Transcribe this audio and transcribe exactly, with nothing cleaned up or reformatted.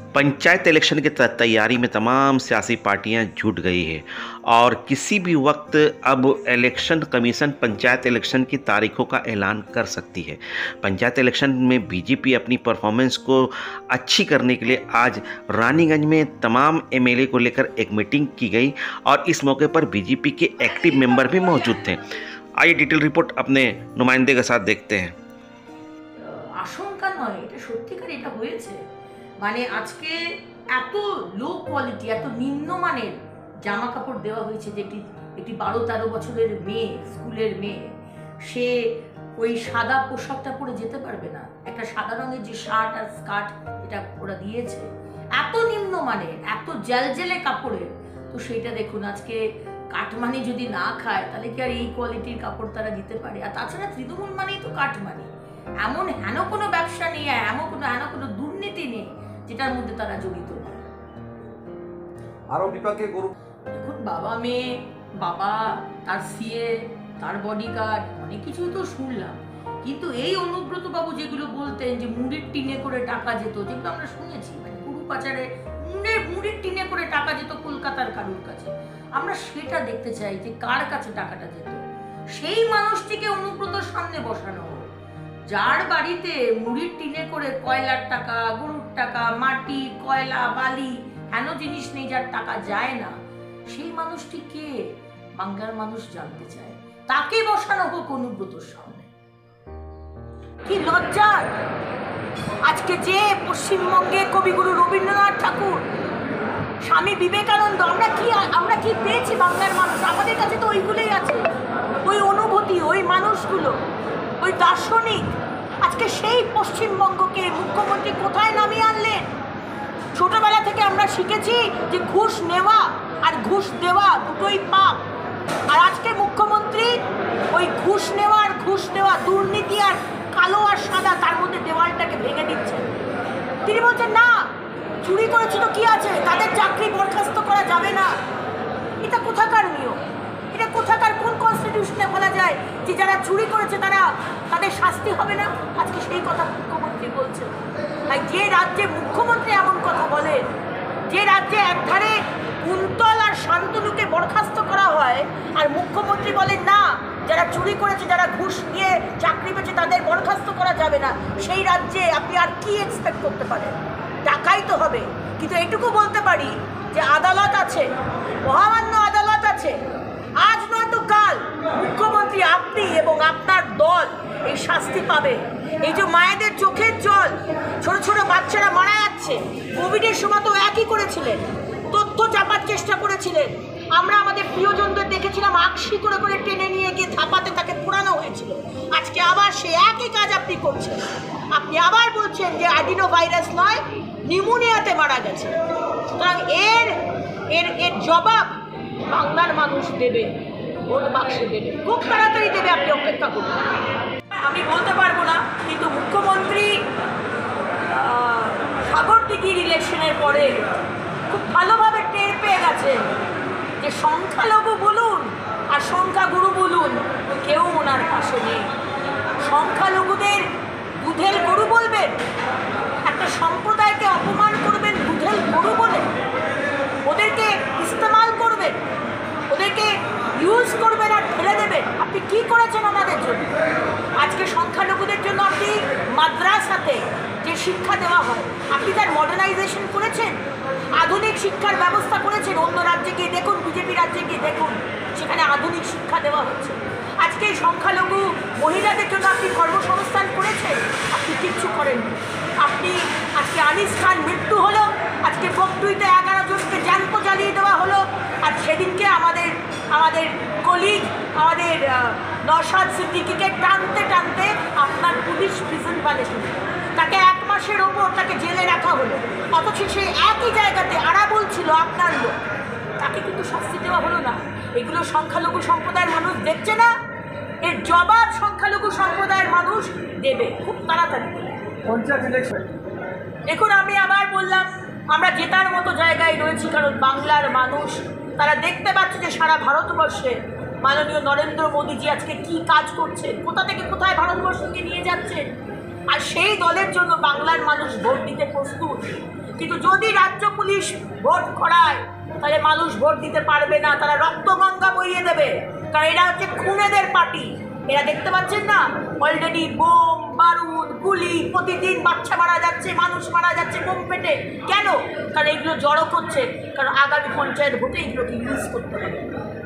Panchayat election की तैयारी में तमाम सियासी पार्टियां जुट गई है और किसी भी वक्त अब इलेक्शन कमीशन पंचायत इलेक्शन की तारीखों का ऐलान कर सकती है। पंचायत इलेक्शन में बीजेपी अपनी परफॉर्मेंस को अच्छी करने के लिए आज रानीगंज में तमाम एमएलए को लेकर एक मीटिंग की गई और इस मौके पर बीजेपी के एक्टिव मेंबर भी मौजूद थे। आइए डिटेल रिपोर्ट अपने नुमाइंदे के साथ देखते हैं। आशंका नয়, এটা সত্যিকার এটা হয়েছে। মানে আজকে এত লো কোয়ালিটি, এত নিম্নমানের জামা কাপড় দেওয়া হয়েছে যে একটি একটি বারো তেরো বছরের মেয়ে, স্কুলের মেয়ে, সে ওই সাদা পোশাকটা পরে যেতে পারবে না। একটা সাদা রঙের যে শার্ট আর স্কার্ট এটা ওরা দিয়েছে, এত নিম্নমানের, এত জেলজেলে কাপড়ের। তো সেটা দেখুন, আজকে কাটমানি যদি না খায় তাহলে কি আর এই কোয়ালিটির কাপড় তারা দিতে পারে? আর তাছাড়া তৃণমূল মানেই তো কাটমানি। এমন হেন কোনো ব্যবসা নেই, এমন কোনো হেন কোনো দুর্নীতি নেই যেটার মধ্যে তারা জড়িত না। আরো বিপাকে গরু দেখুন, বাবা মেয়ে, বাবা, তার সিএ, তার বডিগার্ড, অনেক কিছুই তো শুনলাম। কিন্তু এই অনুব্রত বাবু যেগুলো বলতেন যে মুড়ির টিনে করে টাকা যেত, যেগুলো আমরা শুনেছি, মানে গরু পাচারে মুড়ের মুড়ির টিনে করে টাকা যেত কলকাতার কারুর কাছে, আমরা সেটা দেখতে চাই যে কার কাছে টাকাটা যেত। সেই মানুষটিকে অনুব্রতর সামনে বসানো হোক, যার বাড়িতে মুড়ির টিনে করে কয়লার টাকা, গরুর টাকা, মাটি, কয়লা, বালি, হেন জিনিস নেই, যার টাকা যায় না, সেই মানুষটি কে বাংলার মানুষ জানতে চায়। তাকে বসানো হোক অনুব্রতর সামনে। কি লজ্জা! আজকে যে পশ্চিমবঙ্গে কবিগুরু রবীন্দ্রনাথ ঠাকুর, স্বামী বিবেকানন্দ, আমরা কি আমরা কি পেয়েছি বাংলার মানুষ? আমাদের কাছে তো ওইগুলোই আছে, ওই অনুভূতি, ওই মানুষগুলো, ওই দার্শনিক। আজকে সেই পশ্চিমবঙ্গকে মুখ্যমন্ত্রী কোথায় নামিয়ে আনলেন? ছোটবেলা থেকে আমরা শিখেছি যে ঘুষ নেওয়া আর ঘুষ দেওয়া দুটোই পাপ। আর আজকে মুখ্যমন্ত্রী ওই ঘুষ নেওয়া আর ঘুষ দেওয়া, দুর্নীতি আর কালো আর সাদা, তার মধ্যে দেওয়ালটাকে ভেঙে দিচ্ছেন। তিনি বলছেন না, চুরি করেছে তো কি আছে, তাদের চাকরি বরখাস্ত করা যাবে না। এটা কোথাকার নিয়ম? এটা কোথাকার কোন কনস্টিটিউশনে বলা যায় যে যারা চুরি করেছে তারা তাদের শাস্তি হবে না? আজকে সেই কথা মুখ্যমন্ত্রী বলছে। তাই যে রাজ্যে মুখ্যমন্ত্রী এমন কথা বলে, যে রাজ্যে একধারে কুন্তল আর শান্তনুকে বরখাস্ত করা হয় আর মুখ্যমন্ত্রী বলেন না, যারা চুরি করেছে, যারা ঘুষ নিয়ে চাকরি পেয়েছে তাদের বরখাস্ত করা যাবে না, সেই রাজ্যে আপনি আর কি এক্সপেক্ট করতে পারেন? টাকাই তো হবে। কিন্তু এটুকু বলতে পারি যে আদালত আছে, মহামান্য আদালত আছে। আজ নয়তো কাল মুখ্যমন্ত্রী, আপনি এবং আপনার দল এই শাস্তি পাবে। এই যে মায়েদের চোখের জল, ছোট ছোট বাচ্চারা মারা যাচ্ছে, কোভিডের সময় তো একই করেছিলেন, তথ্য চাপার চেষ্টা করেছিলেন। আমরা আমাদের প্রিয়জনদের দেখেছিলাম আকশি করে করে টেনে নিয়ে গিয়ে ধাপাতে তাকে পোড়ানো হয়েছিল। আজকে আবার সে একই কাজ আপনি করছেন। আপনি আবার বলছেন যে অ্যাডিনো ভাইরাস নয়, নিউমোনিয়াতে মারা গেছে। সুতরাং এর এর এর জবাব বাংলার মানুষ দেবে, ভোট বাক্সে দেবে, খুব তাড়াতাড়ি দেবে, আপনি অপেক্ষা করুন। আমি বলতে পারবো না, কিন্তু মুখ্যমন্ত্রী সাগরদিঘির ইলেকশনের পরে খুব ভালোভাবে টের পেয়ে গেছে যে সংখ্যালঘু বলুন আর সংখ্যাগুরু বলুন, কেউ ওনার পাশে নেই। সংখ্যালঘুদের দুধের গরু বলবেন, একটা সম্প্রদায়কে অপমান করবেন দুধের গরু বলে, ওদেরকে ইস্তেমাল করবেন, ওদেরকে ইউজ করবেন আর ফেলে দেবেন। আপনি কি করেছেন ওনাদের জন্য? আজকে সংখ্যালঘুদের জন্য আপনি মাদ্রাসাতে যে শিক্ষা দেওয়া হয়, আপনি তার মডার্নাইজেশন করেছেন, আধুনিক শিক্ষার ব্যবস্থা করেছেন। অন্য রাজ্যে গিয়ে দেখুন, বিজেপি রাজ্যে গিয়ে দেখুন, সেখানে আধুনিক শিক্ষা দেওয়া হচ্ছে। আজকে সংখ্যালঘু মহিলাদের জন্য আপনি কর্মসংস্থান করেছেন, আপনি কিচ্ছু করেননি। আপনি আজকে আনিস খান মৃত্যু হলো, আজকে বকটুইতে এগারো জনকে জ্যান্ত জ্বালিয়ে দেওয়া হলো। আর সেদিনকে আমাদের আমাদের কলিগ, আমাদের নওশাদ সিদ্দিকীকে টানতে টানতে আপনার পুলিশ প্রিজন প্যালেসে তাকে এক মাসের ওপর তাকে জেলে রাখা হলো। অথচ সে একই জায়গাতে আরাবুল ছিল আপনার লোক, তাকে কিন্তু শাস্তি দেওয়া হলো না। এগুলো সংখ্যালঘু সম্প্রদায়ের মানুষ দেখছে না, এর জবাব সংখ্যালঘু সম্প্রদায়ের মানুষ দেবে খুব তাড়াতাড়ি। পঞ্চায়েত ইলেকশন দেখুন, আমি আবার বললাম, আমরা জেতার মতো জায়গায় রয়েছি, কারণ বাংলার মানুষ তারা দেখতে পাচ্ছে যে সারা ভারতবর্ষে মাননীয় নরেন্দ্র মোদীজি আজকে কি কাজ করছেন, কোথা থেকে কোথায় ভারতবর্ষকে নিয়ে যাচ্ছেন। আর সেই দলের জন্য বাংলার মানুষ ভোট দিতে প্রস্তুত। কিন্তু যদি রাজ্য পুলিশ ভোট করায় তাহলে মানুষ ভোট দিতে পারবে না, তারা রক্তগঙ্গা বইয়ে দেবে, কারণ এরা হচ্ছে খুনেদের পার্টি। এরা দেখতে পাচ্ছেন না, অলরেডি বোম বারুদ গুলি, প্রতিদিন বাচ্চা মারা যাচ্ছে, মানুষ মারা যাচ্ছে বোম পেটে। কেন? কারণ এইগুলো জড়ো করছে, কারণ আগামী পঞ্চায়েত ভোটে এইগুলোকে ইউজ করতে হবে।